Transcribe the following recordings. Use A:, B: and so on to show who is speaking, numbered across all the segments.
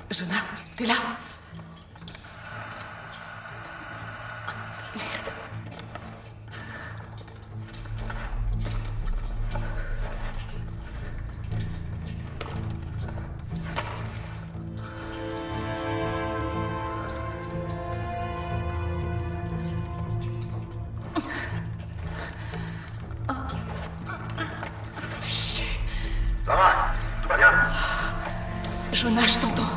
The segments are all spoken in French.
A: Jonah, t'es là? Merde.
B: Ça va? Tout va bien?
A: Jonah, je t'entends.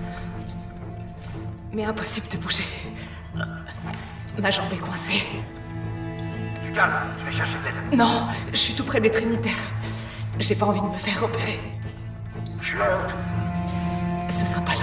A: Mais impossible de bouger. Ma jambe est coincée.
B: Du calme, je vais chercher de l'aide.
A: Non, je suis tout près des Trinitaires. J'ai pas envie de me faire opérer.
B: Je suis en route.
A: Ce sera pas long.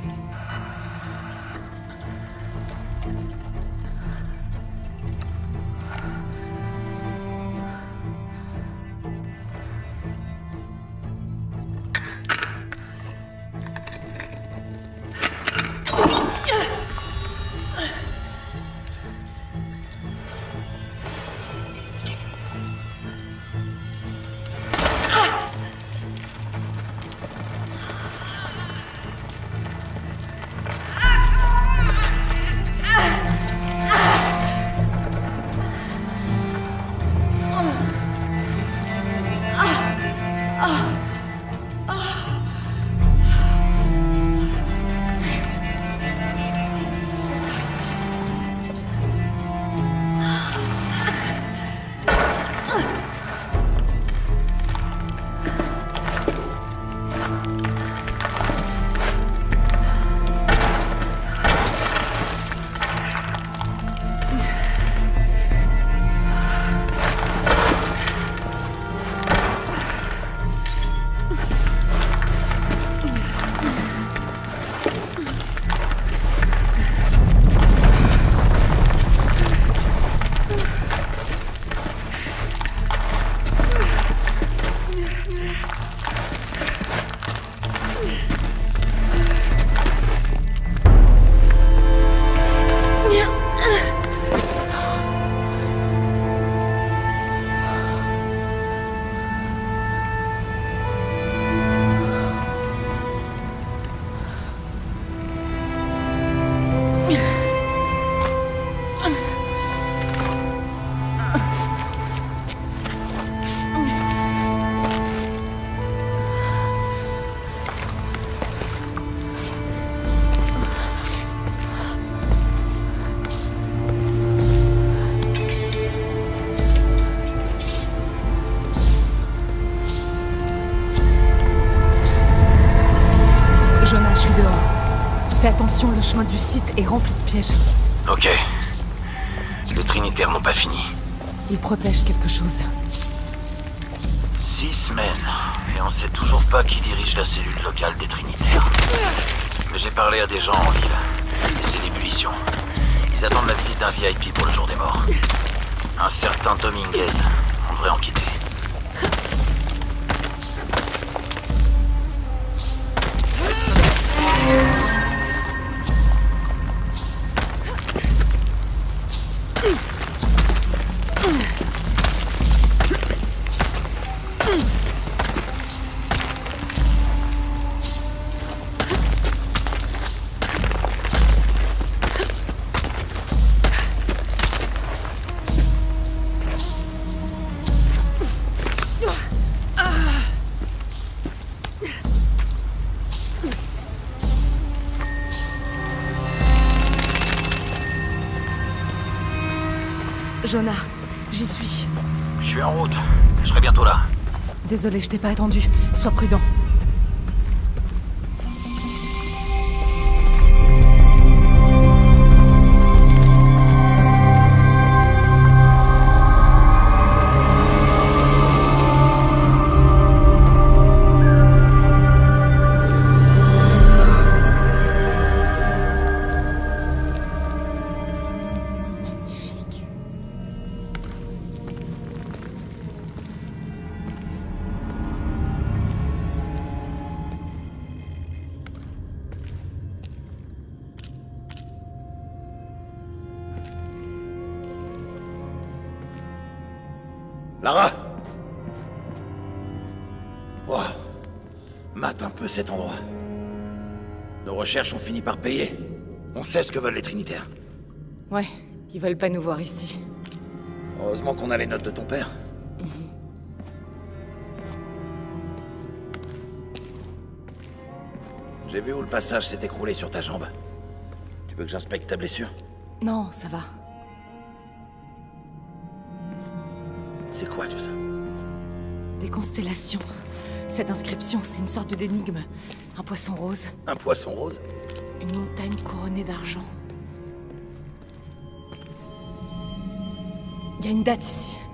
A: Fais attention, le chemin du site est rempli de pièges.
C: Ok. Les Trinitaires n'ont pas fini.
A: Ils protègent quelque chose.
C: 6 semaines. Et on sait toujours pas qui dirige la cellule locale des Trinitaires. Mais j'ai parlé à des gens en ville. Et c'est l'ébullition. Ils attendent la visite d'un VIP pour le jour des morts. Un certain Dominguez. On devrait en quitter.
A: Jonah, j'y suis.
C: Je suis en route. Je serai bientôt là.
A: Désolé, je t'ai pas attendu. Sois prudent.
C: Lara! Wow. Mate un peu cet endroit. Nos recherches ont fini par payer. On sait ce que veulent les Trinitaires.
A: Ouais, ils veulent pas nous voir ici.
C: Heureusement qu'on a les notes de ton père. J'ai vu où le passage s'est écroulé sur ta jambe. Tu veux que j'inspecte ta blessure?
A: Non, ça va.
C: C'est quoi tout ça?
A: Des constellations. Cette inscription, c'est une sorte d'énigme. Un poisson rose.
C: Un poisson rose?
A: Une montagne couronnée d'argent. Il y a une date ici.